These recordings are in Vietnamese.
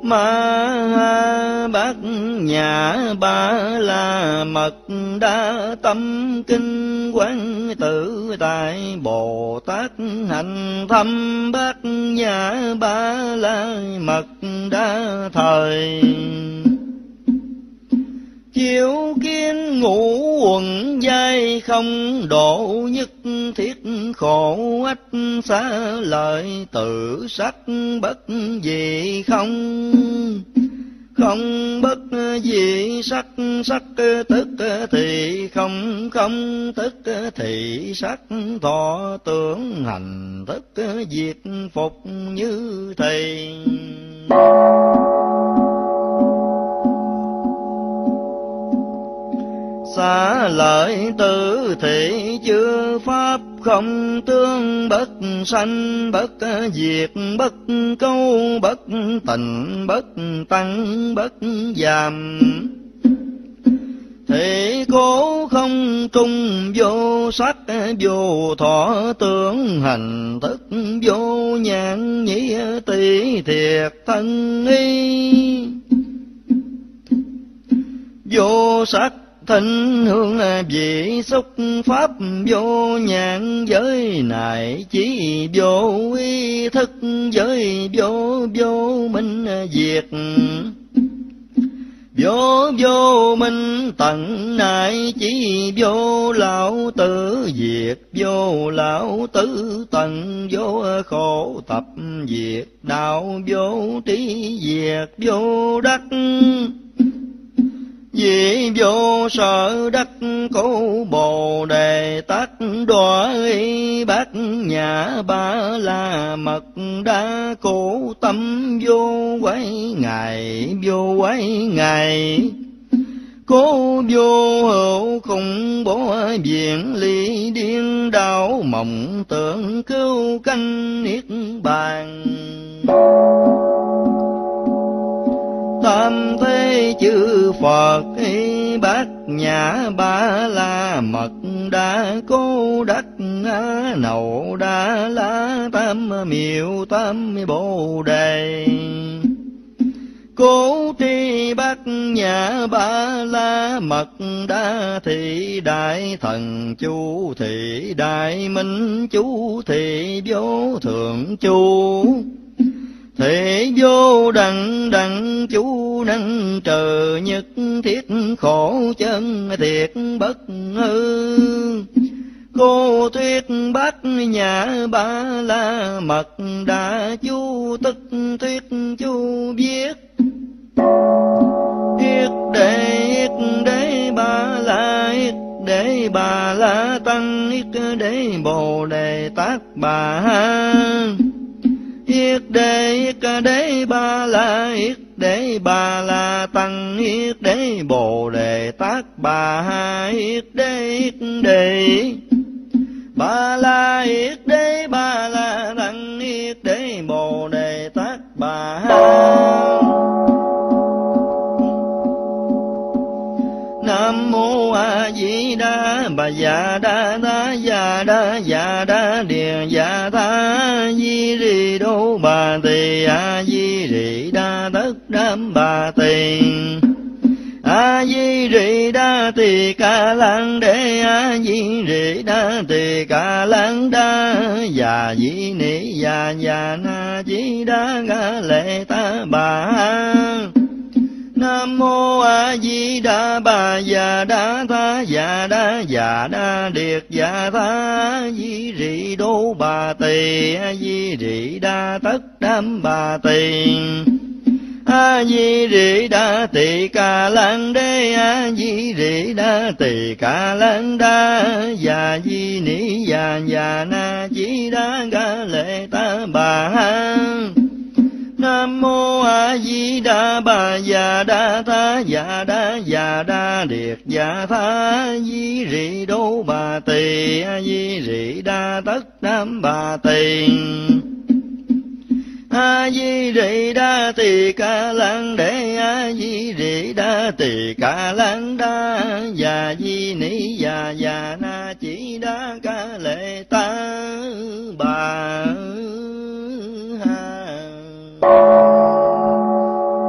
Ma Bát Nhã Ba La Mật Đa Tâm Kinh Quán Tự Tại Bồ Tát Hành Thâm Bát Nhã Ba La Mật Đa Thời chiếu kiến ngũ quần giai không độ nhất thiết khổ ách xá lợi tự sắc bất dị không bất dị sắc sắc tức thì không tức thì sắc thọ tưởng hành thức diệt phục như thầy xá lợi tử thị chư pháp không tương bất sanh bất diệt bất câu bất tịnh bất tăng bất giảm thị cố không trung vô sắc vô thọ tưởng hành thức vô nhãn nhĩ tỷ thiệt thân y vô sắc thịnh hương vị xúc pháp vô nhãn giới này chỉ vô ý thức giới vô minh diệt vô minh tận này chỉ vô lão tử diệt vô lão tử tận vô khổ tập diệt đạo vô trí diệt vô đắc vì vô sở đắc cố bồ đề tát đọa y bát nhã ba la mật đa cố tâm vô quái ngài cố vô hữu khủng bố viện ly điên đảo mộng tưởng cứu canh niết bàn tam thế chư Phật bát nhã ba la mật đa cố đắc á nậu đa la tam miệu tam bồ đề cố tri bát nhã ba la mật đa thị đại thần chú thị đại minh chú thị vô thượng chú thế vô đặng chú năng trời nhất thiết khổ chân thiệt bất hư cô thuyết bát nhã ba la mật đa chú tức thuyết chú viết yết đế ba la tăng yết đế bồ đề tát bà yết đế ba la yết đế ba la tăng yết đế bồ đề tát bà yết đế ba la yết đế ba la tăng yết đế bồ đề tát bà Nam mô A Di Đà Bà Già Đa Đa Già Đa Già Đa Điền Già Tha Di Rì Đô Bà Tỳ A Di Rì Đa Tất Đam Bà Tỳ A Di Rì Đa Tỳ Ca Lăng Đế A Di Rì Đa Tỳ Ca Lăng Đa Già Di Ni Già Già Na Di Đa Ga Lệ Ta Bà Nam mô A Di Đà Bà Già Đa Tha Già Đa Điệt Già Tha Di Rì Đô Bà Tỳ A Di Rì Đa Tất Đam Bà Tỳ A Di Rì Đa Tỳ Ca Lăng Đế A Di Rì Đa Tỳ Ca Lăng Đa Già Di Ni Già Già Na Di Đa Ga Lệ Ta Bà Nam mô A Di Đà Bà Già Đa Tha Già Đa Điệt Già Tha Di Rì Đô Bà Tỳ A Di Rì Đa Tất Đam Bà Tỳ A Di Rì Đa Tỳ Ca Lăng Đế A Di Rì Đa Tỳ Ca Lăng Đa Già Di Ni Già Già Na Chỉ Đa Ca Lệ Ta Bà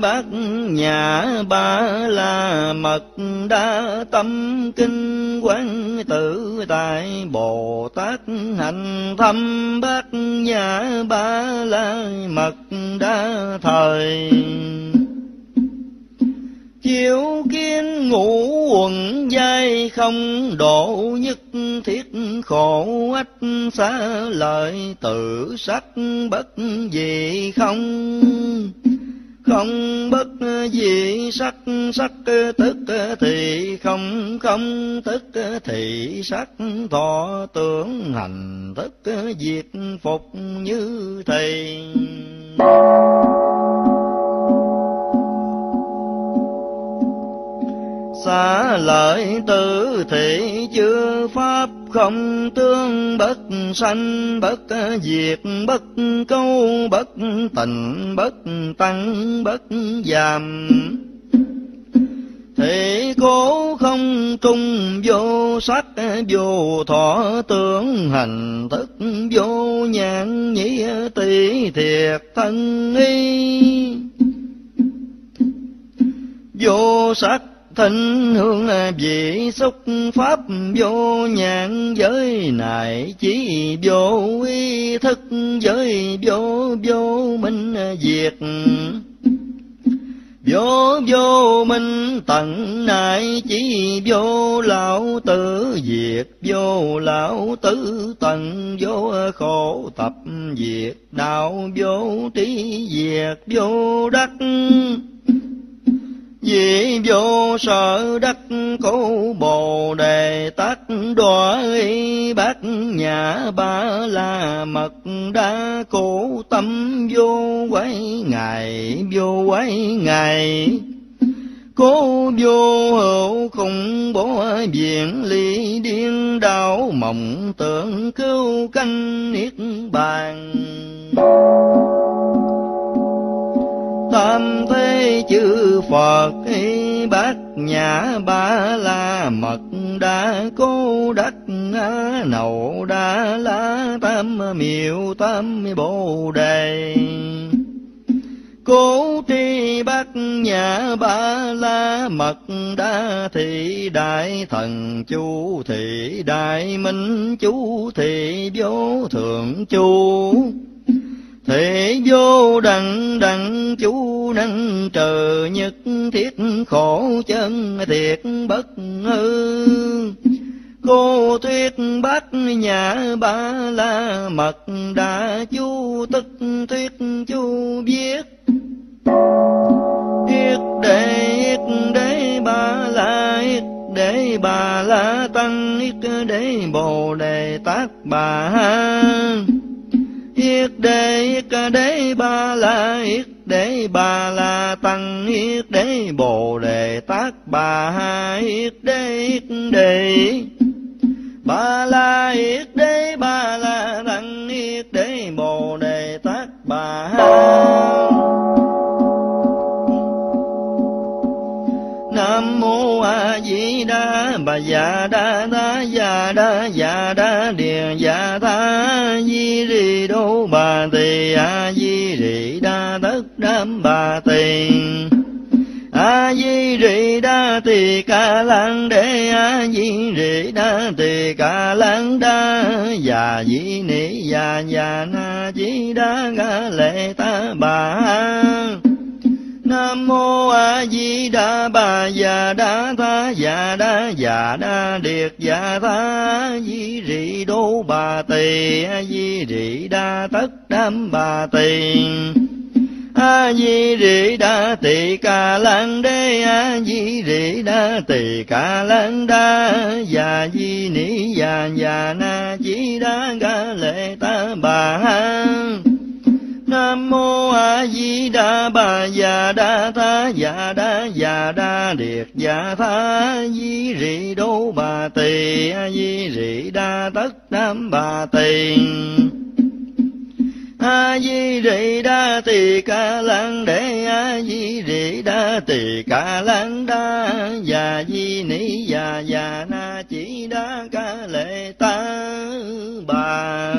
bát nhã ba la mật đa tâm kinh, quán tự tại Bồ Tát hành thâm bát nhã ba la mật đa thời. Chiếu kiến ngũ quần giai không độ, nhất thiết khổ ách xá lợi tự sắc bất dị không. Không bất dị sắc, sắc tức thì không, không tức thì sắc, thọ tưởng hành thức diệt phục như thầy. Xá lợi tử thị chư pháp không tương, bất sanh bất diệt, bất câu bất tịnh, bất tăng bất giảm. Thị cố không trung, vô sắc vô thọ tưởng hành thức, vô nhãn nhĩ tỷ thiệt thân y. Vô sắc thịnh hương vị xúc pháp, vô nhãn giới nại chí, vô ý thức giới, vô minh diệt. Vô minh tận nại chí, vô lão tử diệt, vô lão tử tận, vô khổ tập diệt đạo, vô trí diệt, vô đắc vì vô sở đắc cố bồ đề tát đọa y, bát nhã ba la mật đa cố tâm, vô quái ngài, vô quái ngài. Cố vô hữu khủng bố viện ly điên đảo, mộng tưởng cứu canh niết bàn. Tam thế chư Phật y, bát nhã ba la mật đa cố đắc nậu đa la tam miệu tam bồ đề. Cố tri bát nhã ba la mật đa thị, đại thần chú thị, đại minh chú thị, vô thượng chú thị, vô đẳng đẳng chú năng trời, nhất thiết khổ chân thiệt bất hư. Cô thuyết bát nhã ba la mật đa chú, tức thuyết chú viết. Yết đế ba la, yết đế ba la tăng, yết đế bồ đề tát bà ha. Yết đế ba la, yết đế ba la tăng, yết đế bồ đề tát bà ha. Yết đế ba la, yết đế ba la tăng, yết đế bồ đề tát bà ha. Nam mô A Di Đà Bà Già Đa Đa Già Đa Già Đa Điền Già Tha Di Rì Đô Bà Tỳ A Di Rì Đa Tất Đam Bà Tỳ A Di Rì Đa Tỳ Ca Lăng Đế A Di Rì Đa Tỳ Ca Lăng Đa Già Di Ni Già Già Na Di Đa Ga Lệ Ta Bà. Nam mô A Di Đà Bà Già Đa Tha Già Đa Điệt Già Tha Di Rì Đô Bà Tỳ A Di Rì Đa Tất Đam Bà Tỳ A Di Rì Đa Tỳ Ca Lăng Đế A Di Rì Đa Tỳ Ca Lăng Đa Già Di Ni Già Già Na Di Đa Ga Lệ Ta Bà Ha. Nam mô A Di Đà Bà Già Đa Tha Già Đa Điệt Già Tha Di Rì Đô Bà Tỳ A Di Rì Đa Tất Đam Bà Tỳ A Di Rì Đa Tỳ Ca Lăng Đế A Di Rì Đa Tỳ Ca Lăng Đa Già Di Ni Già Già Na Chỉ Đa Ca Lệ Ta Bà.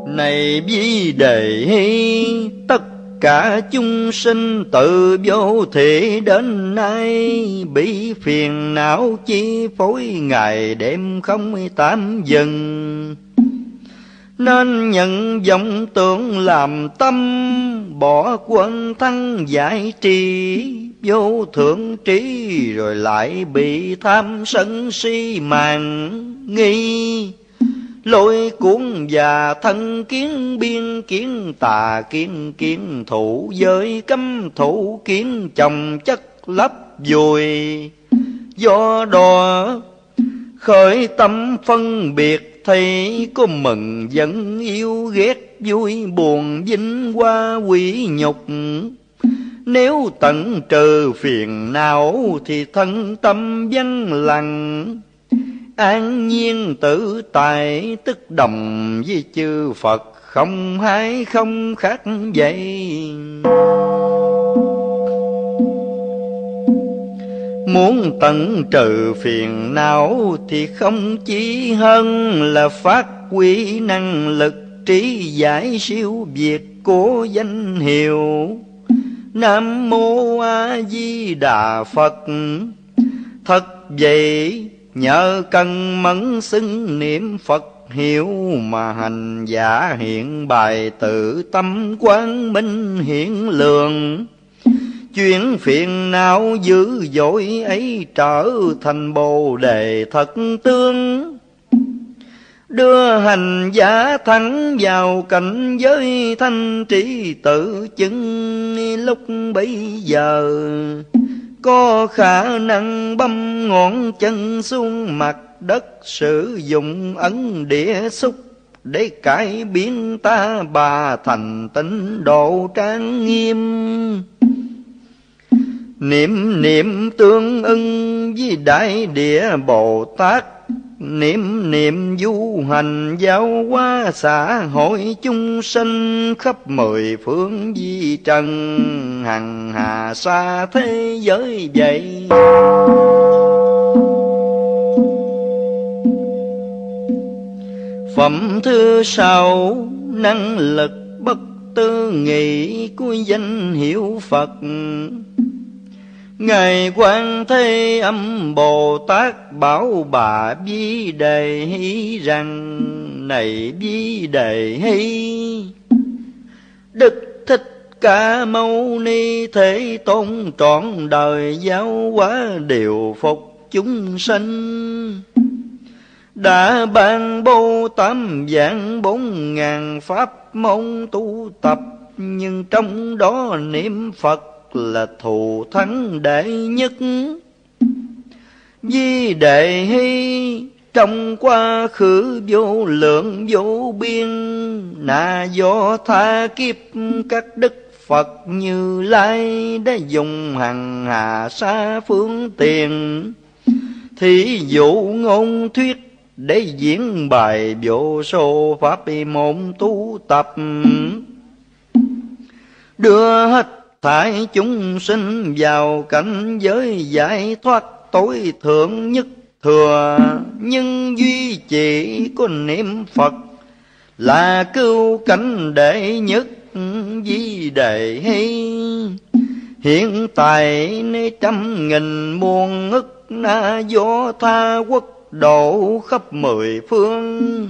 Này vi đề hy, tất cả chúng sinh tự vô thị đến nay, bị phiền não chi phối ngày đêm không tạm dừng. Nên nhận vọng tưởng làm tâm, bỏ quên thân giải trì, vô thượng trí rồi lại bị tham sân si màng nghi. Lôi cuốn và thân kiến biên kiến tà kiến kiến thủ giới cấm thủ kiến chồng chất lấp vùi. Do đó khởi tâm phân biệt, thấy có mừng giận yêu ghét vui buồn vinh hoa quỷ nhục. Nếu tận trừ phiền não thì thân tâm vắng lặng, an nhiên tự tại tức đồng với chư Phật, không hai không khác vậy. Muốn tận trừ phiền não thì không chỉ hơn là phát huy năng lực trí giải siêu việt của danh hiệu Nam Mô A Di Đà Phật. Thật vậy, nhờ cần mẫn xưng niệm Phật hiệu mà hành giả hiện bài tự tâm quang minh hiện lượng. Chuyện phiền não dữ dội ấy trở thành Bồ Đề thật tương, đưa hành giả thắng vào cảnh giới thanh trí tự chứng. Lúc bấy giờ có khả năng băm ngón chân xuống mặt đất, sử dụng ấn địa xúc để cải biến ta bà thành tịnh độ trang nghiêm. Niệm niệm tương ưng với Đại Địa Bồ Tát, niệm niệm du hành giáo hóa xã hội chúng sinh khắp mười phương vi trần, hằng hà xa thế giới vậy. Phẩm thứ sáu, năng lực bất tư nghị của danh hiệu Phật. Ngài Quan Thế Âm Bồ Tát bảo bà Vi Đề Hy rằng: Này Vi Đề Hy, Đức Thích Ca Mâu Ni Thế Tôn trọn đời giáo hóa điều phục chúng sanh, đã ban bố 8 vạn 4.000 pháp môn tu tập, nhưng trong đó niệm Phật là thù thắng đệ nhất. Vi Đề Hy, trong quá khứ vô lượng vô biên, là do tha kiếp các đức Phật Như Lai đã dùng hằng hà xa phương tiện, thí dụ ngôn thuyết để diễn bài vô số pháp môn tu tập, đưa hết thảy chúng sinh vào cảnh giới giải thoát tối thượng nhất thừa. Nhưng duy chỉ có niệm Phật là cứu cánh đệ nhất. Vi Đề Hy, hiện tại nơi 100.000 muôn ức na do tha quốc độ khắp 10 phương,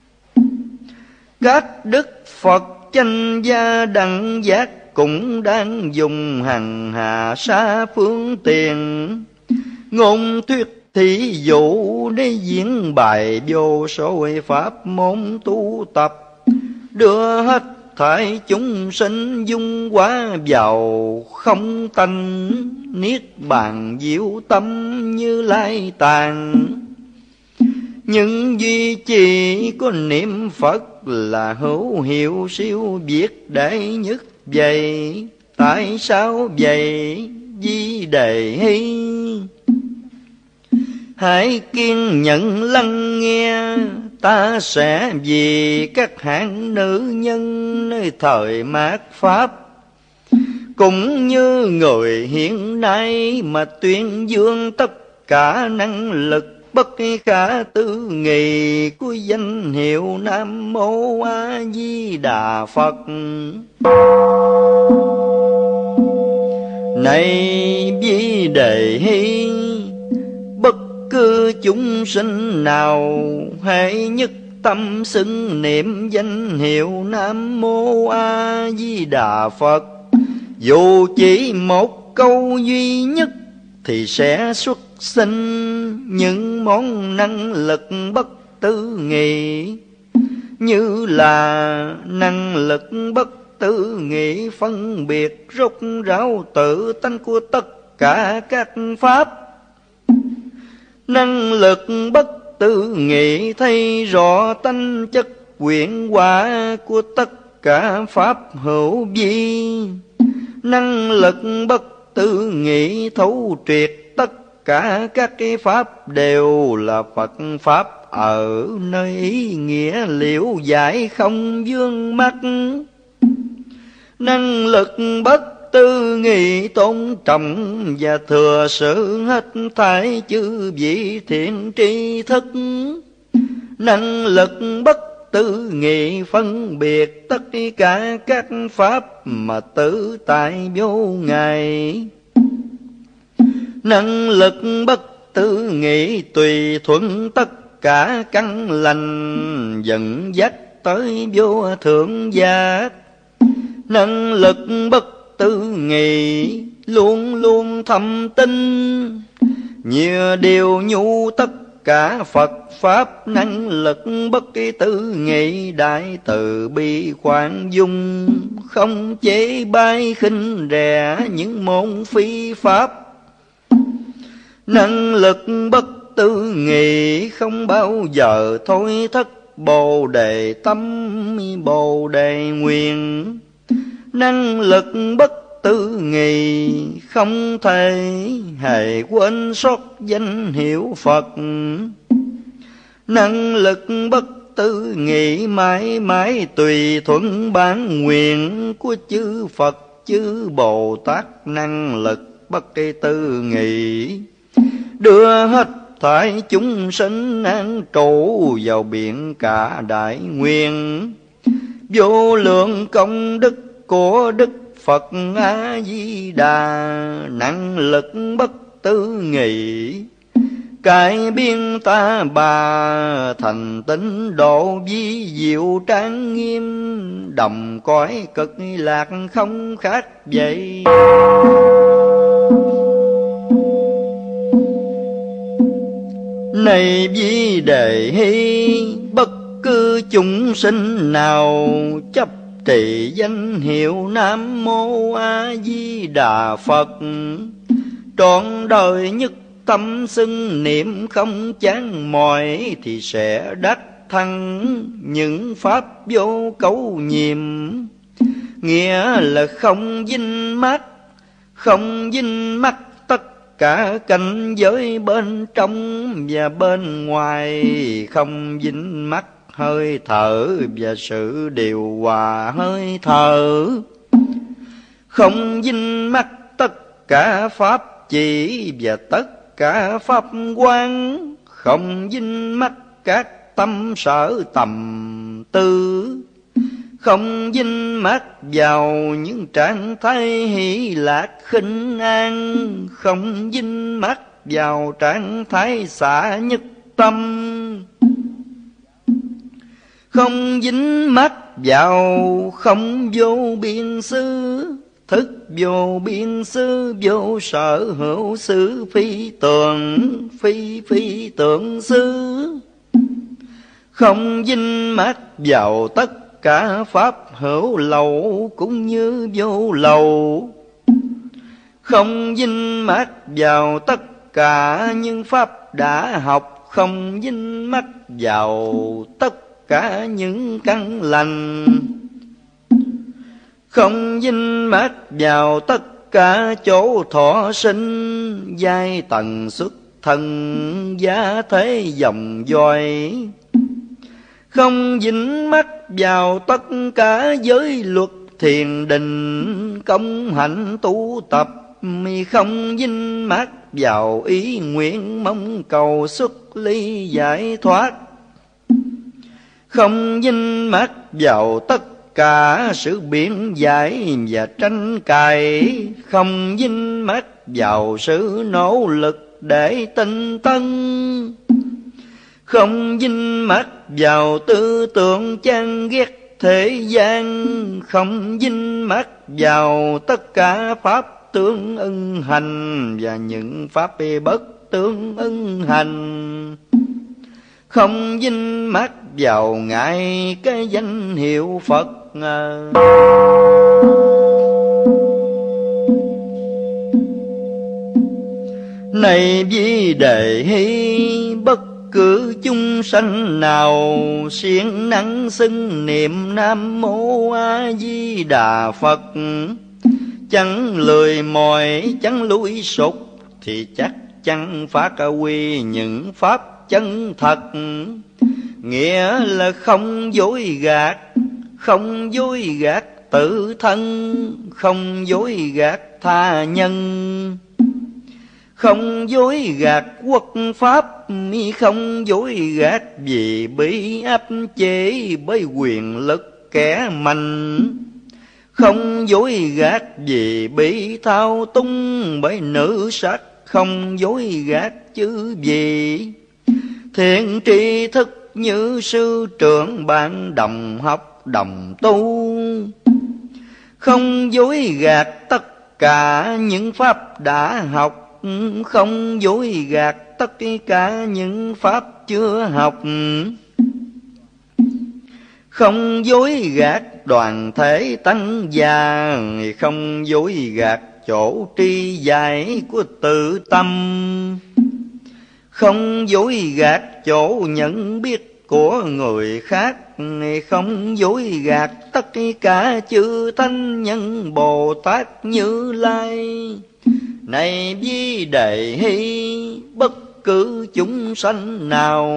các đức Phật chánh gia đẳng giác cũng đang dùng hằng hà xa phương tiện, ngôn thuyết thí dụ để diễn bài vô số pháp môn tu tập, đưa hết thảy chúng sinh dung hóa vào không tanh, niết bàn diệu tâm Như Lai tàn. Nhưng duy chỉ có niệm Phật là hữu hiệu siêu việt đệ nhất vậy. Tại sao vậy Vi Đề Hy? Hãy kiên nhẫn lắng nghe, ta sẽ vì các hạng nữ nhân nơi thời mạt Pháp, cũng như người hiện nay mà tuyên dương tất cả năng lực bất khả tư nghị của danh hiệu Nam Mô A Di Đà Phật. Này Vi Đề Hy, bất cứ chúng sinh nào hễ nhất tâm xưng niệm danh hiệu Nam Mô A Di Đà Phật, dù chỉ một câu duy nhất thì sẽ xuất sinh những món năng lực bất tư nghị, như là năng lực bất tư nghị phân biệt rốt ráo tự tánh của tất cả các pháp, năng lực bất tư nghị thấy rõ tánh chất quyển quả của tất cả pháp hữu vi, năng lực bất tư nghị thấu triệt tất cả các cái pháp đều là Phật pháp ở nơi ý nghĩa liễu giải không vương mắc, năng lực bất tư nghị tôn trọng và thừa sự hết thảy chư vị thiện tri thức, năng lực bất tư nghị phân biệt tất cả các pháp mà tự tại vô ngại, năng lực bất tư nghị tùy thuận tất cả căn lành dẫn dắt tới vô thượng giác, năng lực bất tư nghị luôn luôn thâm tinh như điều nhu tất cả Phật pháp, năng lực bất tư nghị đại từ bi khoan dung, không chế bai khinh rẻ những môn phi pháp, năng lực bất tư nghị không bao giờ thôi thất bồ đề tâm bồ đề nguyện, năng lực bất tư nghị không thể hề quên sót danh hiệu Phật, năng lực bất tư nghị mãi mãi tùy thuận bản nguyện của chư Phật chư Bồ Tát, năng lực bất tư nghị đưa hết thảy chúng sinh an trụ vào biển cả đại nguyên, vô lượng công đức của Đức Phật A Di Đà, năng lực bất tư nghị cải biến ta bà thành tín độ vi diệu trang nghiêm, đồng cõi cực lạc không khác vậy. Này Vi Đề Hy, bất cứ chúng sinh nào chấp trì danh hiệu Nam Mô A Di Đà Phật, trọn đời nhất tâm xưng niệm không chán mỏi, thì sẽ đắc thăng những pháp vô cấu nhiệm, nghĩa là không dính mắc, không dính mắc tất cả cảnh giới bên trong và bên ngoài, không dính mắc hơi thở và sự điều hòa hơi thở, không dính mắc tất cả pháp chỉ và tất cả pháp quan, không dính mắc các tâm sở tầm tư, không dính mắc vào những trạng thái hỷ lạc khinh an, không dính mắc vào trạng thái xả nhất tâm, không dính mắc vào không vô biên xứ, thức vô biên xứ, vô sở hữu xứ, phi tưởng xứ, không dính mắc vào tất cả pháp hữu lậu cũng như vô lậu, không dính mắc vào tất cả những pháp đã học, không dính mắc vào tất cả những căn lành, không dính mắc vào tất cả chỗ thọ sinh, giai tầng xuất thân giá thế dòng dõi, không dính mắc vào tất cả giới luật thiền định công hạnh tu tập, mi không dính mắc vào ý nguyện, mong cầu xuất ly giải thoát. Không dính mắc vào tất cả sự biện giải và tranh cãi, không dính mắc vào sự nỗ lực để tinh tấn, không dính mắc vào tư tưởng chán ghét thế gian, không dính mắc vào tất cả pháp tương ưng hành và những pháp bất tương ưng hành, không dính mắc vào ngại cái danh hiệu Phật. Này Di Đề Hy, bất cứ chúng sanh nào siêng năng xưng niệm Nam Mô A Di Đà Phật, chẳng lười mỏi chẳng lủi sụt, thì chắc chắn phát huy những pháp chân thật. Nghĩa là không dối gạt, không dối gạt tự thân, không dối gạt tha nhân, không dối gạt quốc pháp, không dối gạt vì bị áp chế bởi quyền lực kẻ mạnh, không dối gạt vì bị thao túng bởi nữ sắc, không dối gạt chứ gì thiện tri thức như sư trưởng bạn đồng học đồng tu, không dối gạt tất cả những pháp đã học, không dối gạt tất cả những pháp chưa học, không dối gạt đoàn thể tăng già, không dối gạt chỗ tri giải của tự tâm, không dối gạt chỗ nhận biết của người khác, không dối gạt tất cả chư thánh nhân Bồ Tát Như Lai. Này Di Đề Hy, bất cứ chúng sanh nào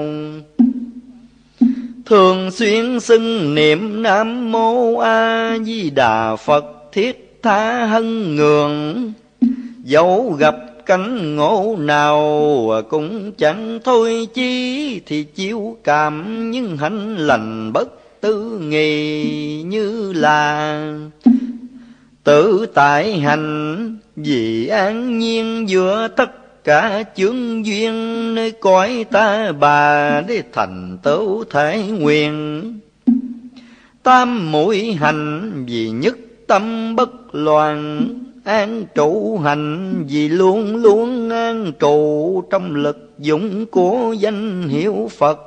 thường xuyên xưng niệm Nam Mô A Di Đà Phật thiết tha hân ngường, dẫu gặp cảnh ngộ nào cũng chẳng thôi chi, thì chiếu cảm những hạnh lành bất tư nghì, như là tự tại hành vì an nhiên giữa tất cả chướng duyên, nơi cõi ta bà để thành tựu thể nguyện. Tam muội hành vì nhất tâm bất loạn, an trụ hành vì luôn luôn an trụ trong lực dụng của danh hiệu Phật.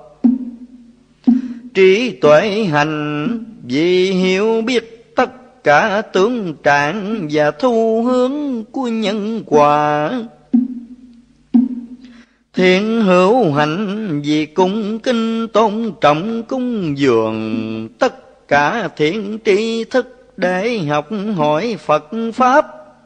Trí tuệ hành vì hiểu biết tất cả tướng trạng và thu hướng của nhân quả. Thiện hữu hạnh vì cung kính tôn trọng cúng dường tất cả thiện tri thức để học hỏi Phật Pháp.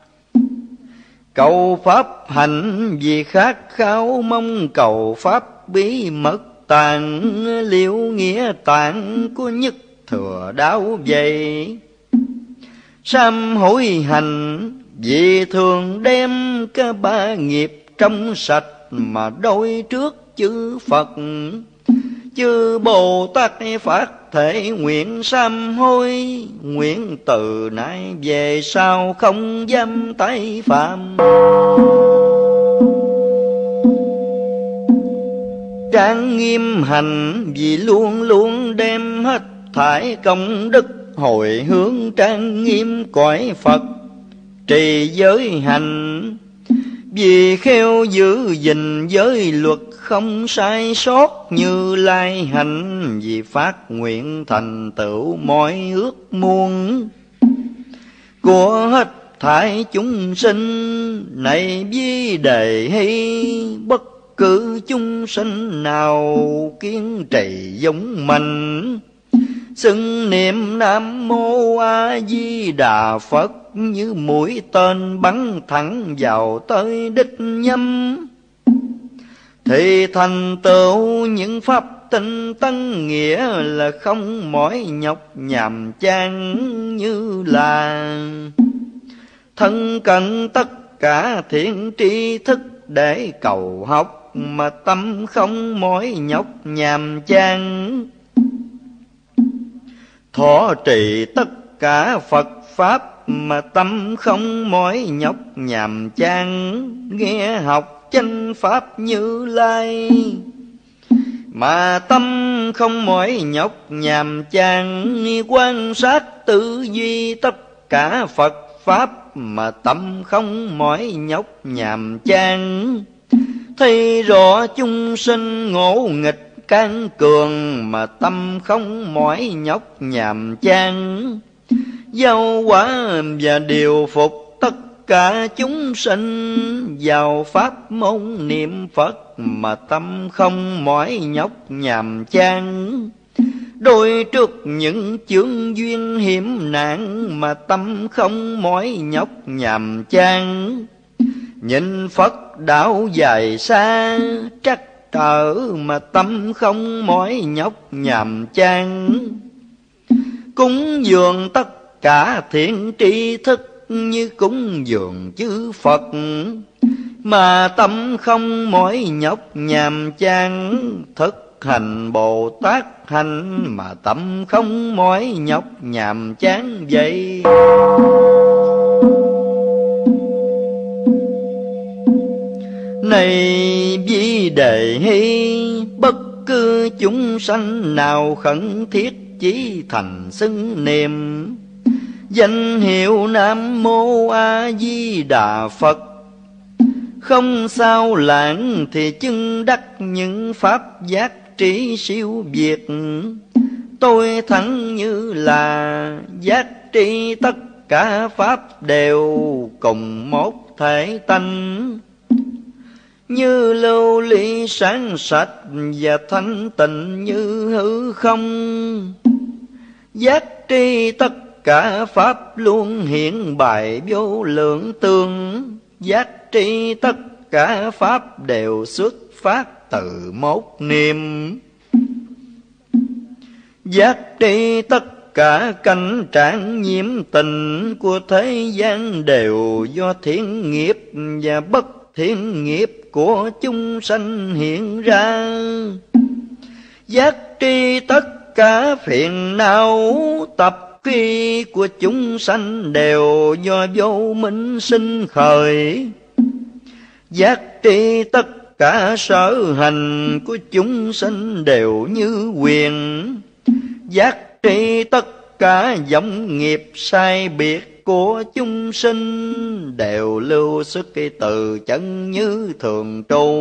Cầu Pháp hành vì khát khao mong cầu Pháp bí mật tạng, liễu nghĩa tạng của nhất thừa đạo vậy. Sám hối hành vì thường đem cả ba nghiệp trong sạch mà đối trước chư Phật. Chư Bồ Tát phát thể nguyện sám hối, nguyện từ nay về sau không dám tái phạm. Trang nghiêm hành vì luôn luôn đem hết thải công đức hồi hướng trang nghiêm cõi Phật. Trì giới hành vì khéo giữ gìn giới luật không sai sót. Như Lai hành vì phát nguyện thành tựu mọi ước muốn của hết thảy chúng sinh. Này Di Đề Hy, bất cứ chúng sinh nào kiên trì dũng mạnh, xưng niệm Nam Mô A Di Đà Phật như mũi tên bắn thẳng vào tới đích nhắm, thì thành tựu những pháp tinh tấn, nghĩa là không mỏi nhọc nhàm chán. Như là thân cận tất cả thiện tri thức để cầu học, mà tâm không mỏi nhọc nhàm chán. Thọ trì tất cả Phật Pháp, mà tâm không mỏi nhọc nhàm chán. Nghe học chánh Pháp Như Lai, mà tâm không mỏi nhọc nhàm chán. Quan sát tư duy tất cả Phật Pháp, mà tâm không mỏi nhọc nhàm chán. Thấy rõ chúng sinh ngỗ nghịch can cường, mà tâm không mỏi nhọc nhàm chán. Giáo hóa và điều phục tất cả chúng sinh vào pháp môn niệm Phật, mà tâm không mỏi nhọc nhàm chán. Đôi trước những chướng duyên hiểm nạn, mà tâm không mỏi nhọc nhàm chán. Nhìn Phật đạo dài xa trắc trở, mà tâm không mỏi nhọc nhàm chán. Cúng dường tất cả thiện tri thức như cúng dường chư Phật, mà tâm không mỏi nhọc nhàm chán. Thực hành Bồ Tát hành, mà tâm không mỏi nhọc nhàm chán vậy. Này Vi Đề Hy, bất cứ chúng sanh nào khẩn thiết chí thành xưng niệm danh hiệu Nam Mô A Di Đà Phật, không sao lãng thì chứng đắc những pháp giác trí siêu việt. Tôi thắng như là giác tri tất cả pháp đều cùng một thể tánh, như lưu ly sáng sạch và thanh tịnh như hư không. Giác tri tất cả pháp luôn hiện bày vô lượng tương, giác tri tất cả pháp đều xuất phát từ một niệm. Giác tri tất cả cảnh trạng nhiễm tình của thế gian đều do thiện nghiệp và bất thiện nghiệp của chúng sanh hiện ra. Giác tri tất cả phiền não tập khí của chúng sanh đều do vô minh sinh khởi. Giác tri tất cả sở hành của chúng sanh đều như quyền. Giác tri tất cả vọng nghiệp sai biệt của chúng sinh đều lưu xuất từ chân như thường trụ.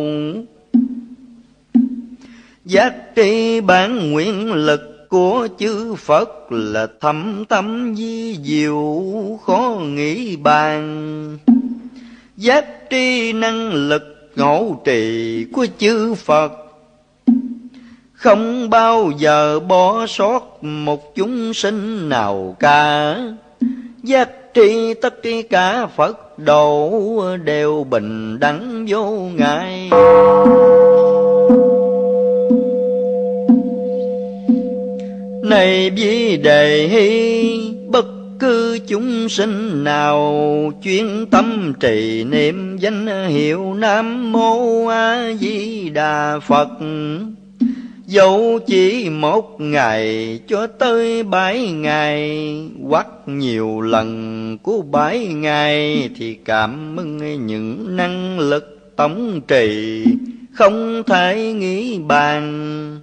Giác tri bản nguyện lực của chư Phật là thâm tâm vi diệu khó nghĩ bàn. Giác tri năng lực ngộ trì của chư Phật không bao giờ bỏ sót một chúng sinh nào cả. Giác tri tất cả Phật độ đều bình đẳng vô ngại. Này Vi Đề Hy, bất cứ chúng sinh nào chuyên tâm trì niệm danh hiệu Nam Mô A Di Đà Phật, dẫu chỉ một ngày cho tới 7 ngày hoặc nhiều lần của 7 ngày, thì cảm ơn những năng lực tổng trì không thể nghĩ bàn.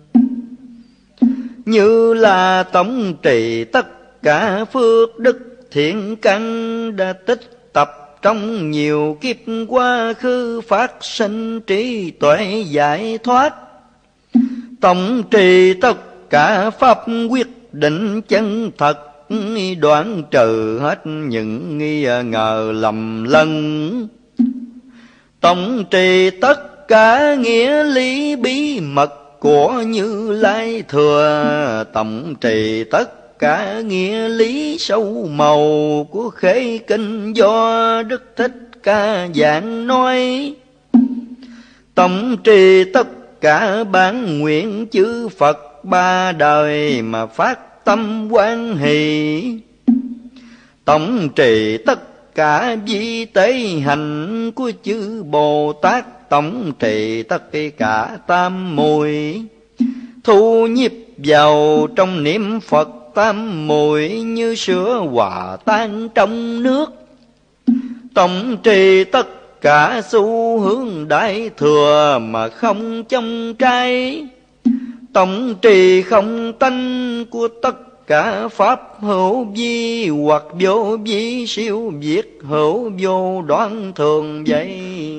Như là tổng trì tất cả phước đức thiện căn đã tích tập trong nhiều kiếp quá khứ, phát sinh trí tuệ giải thoát. Tổng trì tất cả pháp quyết định chân thật, đoạn trừ hết những nghi ngờ lầm lẫn. Tổng trì tất cả nghĩa lý bí mật của Như Lai thừa. Tổng trì tất cả nghĩa lý sâu màu của khế kinh do Đức Thích Ca giảng nói. Tổng trì tất cả bản nguyện chư Phật 3 đời mà phát tâm hoan hỷ. Tổng trì tất cả vi tế hành của chư Bồ Tát, tổng trì tất cả tam muội. Thu nhịp vào trong niệm Phật tam muội, như sữa hòa tan trong nước. Tổng trì tất cả xu hướng đại thừa, mà không trong trai. Tổng trì không tánh của tất cả pháp hữu vi, hoặc vô vi siêu việt, hữu vô đoán thường vậy.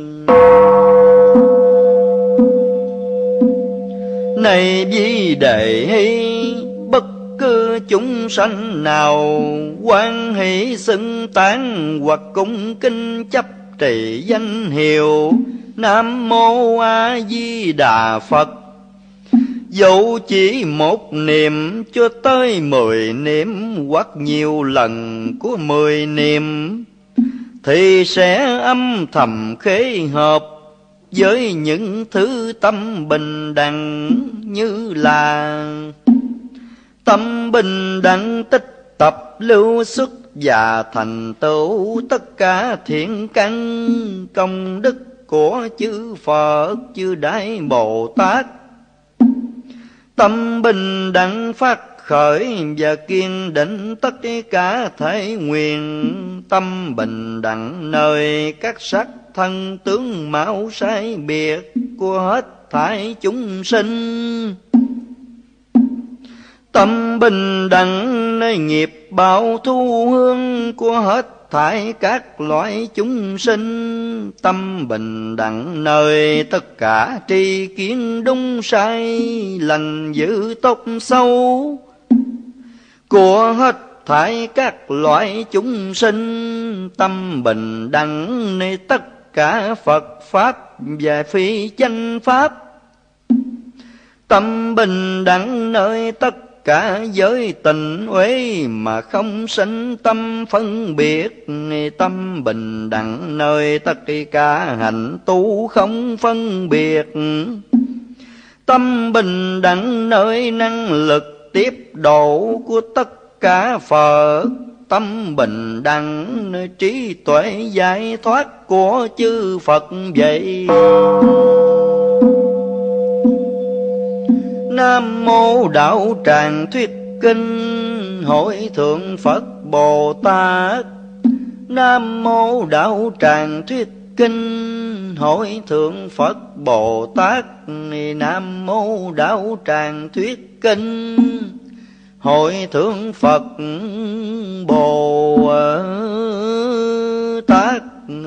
Này vi đề hy, bất cứ chúng sanh nào hoan hỷ xưng tán, hoặc cung kinh chấp trì danh hiệu Nam Mô A Di Đà Phật, dẫu chỉ một niệm cho tới 10 niệm, hoặc nhiều lần của 10 niệm, thì sẽ âm thầm khế hợp với những thứ tâm bình đẳng, như là tâm bình đẳng tích tập lưu xuất, và thành tựu tất cả thiện căn công đức của chư Phật chư Đại Bồ Tát. Tâm bình đẳng phát khởi và kiên định tất cả thể nguyện. Tâm bình đẳng nơi các sắc thân tướng mạo sai biệt của hết thảy chúng sinh. Tâm bình đẳng nơi nghiệp báo thu hương của hết thảy các loại chúng sinh. Tâm bình đẳng nơi tất cả tri kiến đúng sai, lành dữ tốt xấu của hết thảy các loại chúng sinh. Tâm bình đẳng nơi tất cả Phật Pháp và phi chánh Pháp. Tâm bình đẳng nơi tất cả giới tình uế, mà không sinh tâm phân biệt. Tâm bình đẳng nơi tất cả hạnh tu không phân biệt. Tâm bình đẳng nơi năng lực tiếp độ của tất cả Phật. Tâm bình đẳng nơi trí tuệ giải thoát của chư Phật vậy. Nam Mô Đạo Tràng Thuyết Kinh Hội Thượng Phật Bồ Tát. Nam Mô Đạo Tràng Thuyết Kinh Hội Thượng Phật Bồ Tát. Nam Mô Đạo Tràng Thuyết Kinh Hội Thượng Phật Bồ Tát.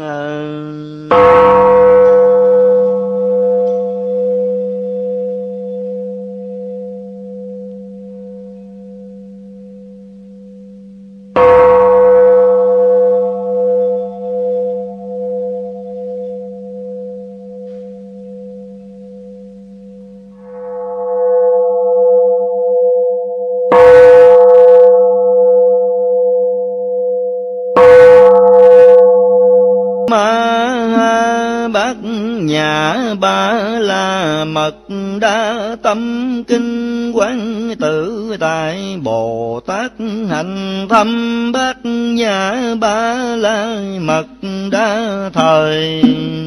Bát Nhã Ba La Mật Đa Tâm Kinh Quán Tự Tại Bồ Tát Hành Thâm Bát Nhã Ba La Mật Đa Thời.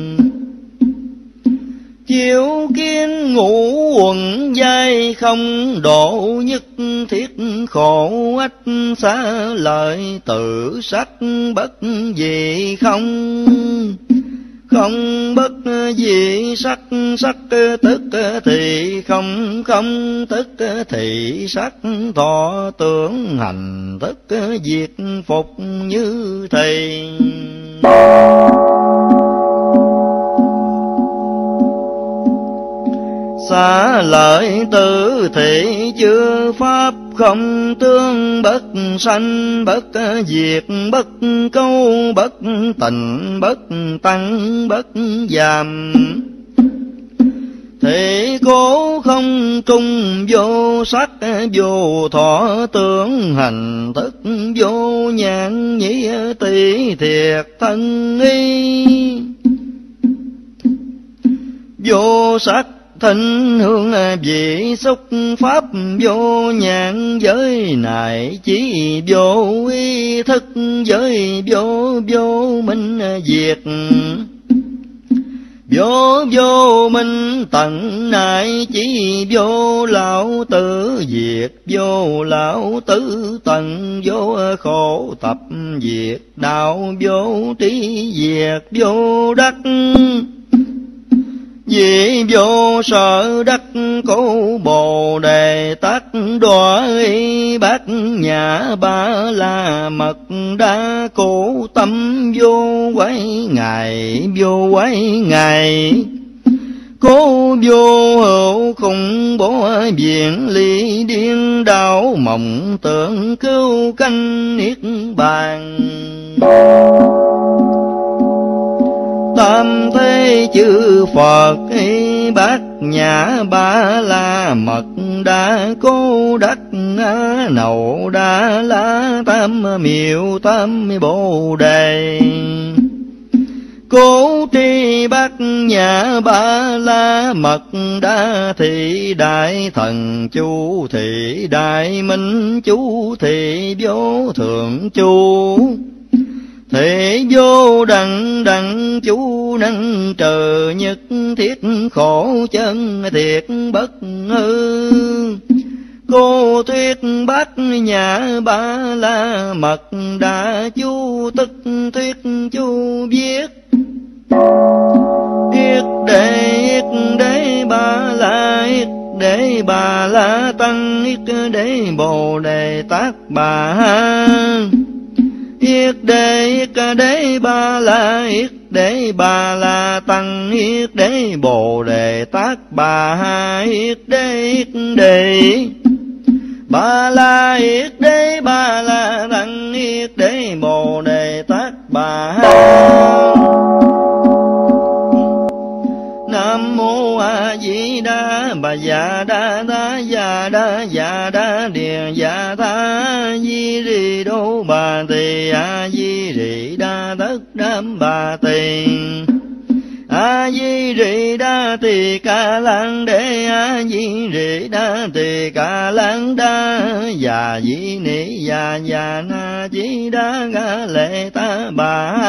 Chiếu kiến ngũ quần giai không độ, nhất thiết khổ ách xá lợi tự sắc bất dị không. Không bất dị sắc, sắc tức thì không, không tức thì sắc. Thọ tưởng hành thức diệt phục như thầy. Xá lợi tử thị chư pháp không tương, bất sanh bất diệt, bất câu bất tịnh, bất tăng bất giảm. Thị cố không trung, vô sắc vô thọ tưởng hành thức, vô nhãn nhĩ tỷ thiệt thân y. Vô sắc thinh hương vị xúc pháp vô nhãn, giới này chỉ vô ý thức, giới vô minh diệt. Vô minh tận này chỉ vô lão tử diệt, vô lão tử tận vô khổ tập diệt, đạo vô trí diệt vô đắc. Vì vô sở đắc cố bồ đề tát đọa y, bát nhã ba la mật đa cố tâm vô quái ngài, vô quái ngài. Cố vô hữu khủng bố viện ly điên đảo, mộng tưởng cứu canh niết bàn. Tam thế chư Phật y, bát nhã ba la mật đa cố đắc nậu đa la tam miệu tam bồ đề. Cố tri bát nhã ba la mật đa thị, đại thần chu thị, đại minh chu thị, vô thượng chu thị, vô đẳng đẳng chú năng trời, nhất thiết khổ chân thiệt bất hư. Cô thuyết bát nhã ba la mật đa chú, tức thuyết chú viết. Yết đế ba la, yết đế ba la tăng, yết đế bồ đề tát bà ha. Yết đế ba la, yết đế ba la tăng, yết đế bồ đề tát bà ha. Yết đế ba la, yết đế ba la tăng, yết đế bồ đề tát bà ha. Nam mô A Di Đà Bà Già Đa Tha Già Đa Già Đa Địa Già Tha Di Rì Đô Bà Tỳ A Di Rì Đa Tất Đam Bà Tỳ A Di Rì Đa Tỳ Ca Lăng Đế A Di Rì Đa Tỳ Ca Lăng Đa Già Di Ni Già Già Na Di Đa Ga Lệ Ta Bà.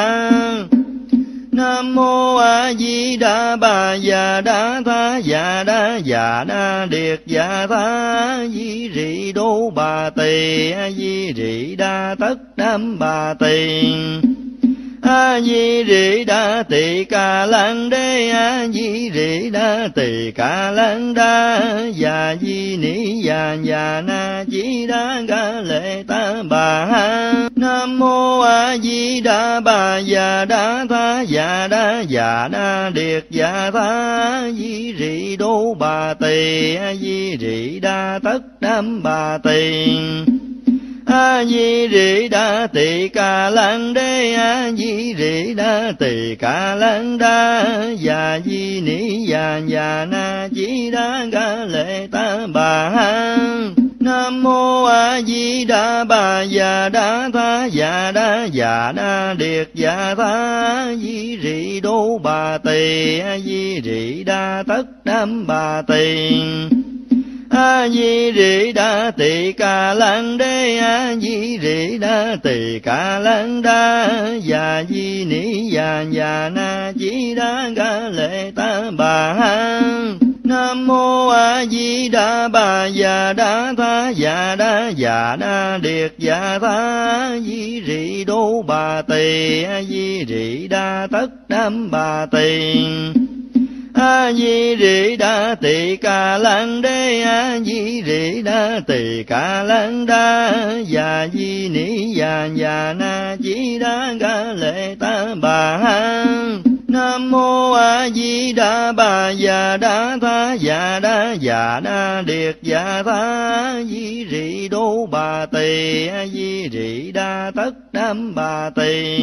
Nam mô A Di Đà Bà Già Đa Tha Già Đa Điệt Già Tha Di Rì Đô Bà Tỳ A Di Rì Đa Tất Đam Bà Tỳ A Di Rì Đa Tỳ Ca Lăng Đế A Di Rì Đa Tỳ Ca Lăng Đa Già Di Ni Già Già Na Di Đa Ga Lệ Ta Bà. Nam mô A Di Đà Bà Già Đa Tha Già Đa Điệt Già Tha Di Rì Đô Bà Tỳ A Di Rì Đa Tất Đam Bà Tỳ A Di Rì Đa Tỳ Ca Lăng Đế A Di Rì Đa Tỳ Ca Lăng Đa Già Di Ni Già Già Na Di Đa Ga Lệ Ta Bà. Nam mô A Di Đà Bà Già Đa Tha Già Đa Điệt Già Tha Di Rì Đô Bà Tỳ A Di Rì Đa Tất Đam Bà Tỳ A Di Rì Đa Tỳ Ca Lăng Đế A Di Rì Đa Tỳ Ca Lăng Đa Già Di Ni Già Già Na Di Đa Ga Lệ Ta Bà. Nam mô A Di Đà Bà Già Đa Tha Già Đa Điệt Già Tha Di Rì Đô Bà Tỳ A Di Rì Đa Tất Đam Bà Tỳ A Di Rì Đa Tỳ Ca Lăng Đế A Di Rì Đa Tỳ Ca Lăng Đa Già Di Ni Già Già Na Di Đa Ga Lệ Ta Bà. Nam mô A Di Đà Bà Già Đa Tha Già Đa Điệt Già Tha Di Rì Đô Bà Tỳ A Di Rì Đa Tất Đam Bà Tỳ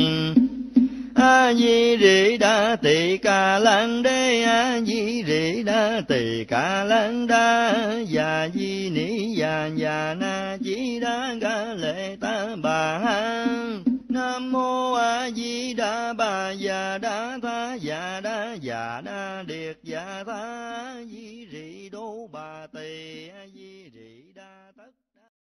A Di Rì Đa Tỳ Ca Lăng Đế A Di Rì Đa Tỳ Ca Lăng Đa Già Di Ni Già Già Na Di Đa Ga Lệ Ta Bà. Nam mô A Di Đà Bà Già Đa Tha Già Đa Điệt Già Tha